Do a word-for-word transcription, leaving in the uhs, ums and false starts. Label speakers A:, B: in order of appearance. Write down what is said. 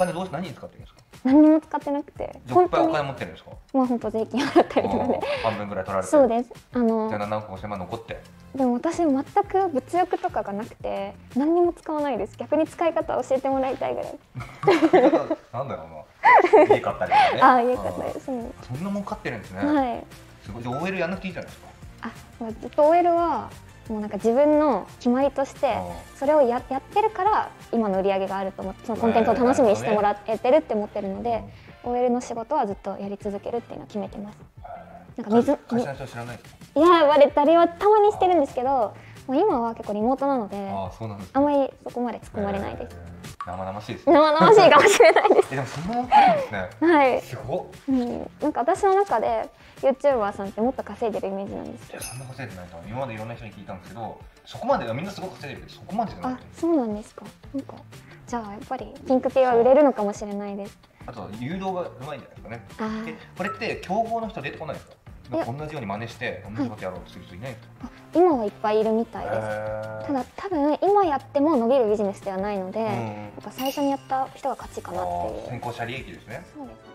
A: 金どうして何に使ってるんですか？
B: 何にも使ってなくて、
A: 本当にお金持ってるんですか？
B: まあ本当税金払ったりとかで
A: 半分ぐらい取られて。
B: そうです。あの
A: じゃあ何億ごせんまん残って。
B: でも私全く物欲とかがなくて何にも使わないです。逆に使い方を教えてもらいたいぐらい。
A: なんだろうな。家買ったりとかね。
B: ああ、家買ったり。
A: そんなもん買ってるんですね。
B: はい。
A: すごい。じゃあ オーエル やんなくていいじゃないですか。
B: あ、ずっと オーエル はもうなんか自分の決まりとしてそれを や, やってるから今の売り上げがあると思って、そのコンテンツを楽しみにしてもらえてるって思ってるので、オーエル の仕事はずっとやり続けるっていうのを決めてます。なんか水
A: 会社の人知らないですか？
B: いや、バレたりはたまにしてるんですけど、もう今は結構リモートなので、
A: ああ、そうなんですね。
B: あんまりそこまで突っ込まれないです。
A: 生々しいですね。
B: 生々しいかもしれないです。
A: え、でもそんなもんかるんですね。
B: はい。
A: すごっ。
B: うん、なんか私の中で ユーチューバー さんってもっと稼いでるイメージなんですよ。
A: いや、そんな稼いでないと今までいろんな人に聞いたんですけど、そこまでみんなすごく稼いでるけどそこまでじゃない。
B: あ、そうなんですか。なんかじゃあやっぱりピンク系は売れるのかもしれないです。
A: あと誘導がうまいんじゃないですかね。
B: あ
A: え、これって競合の人出てこないですか？同じように真似して同じことやろうとする人いないですか？
B: 今はいっぱいいるみたいです。ただ多分今やっても伸びるビジネスではないので、やっぱ最初にやった人が勝ちかなっていう。
A: 先行者利益ですね。
B: そうですね。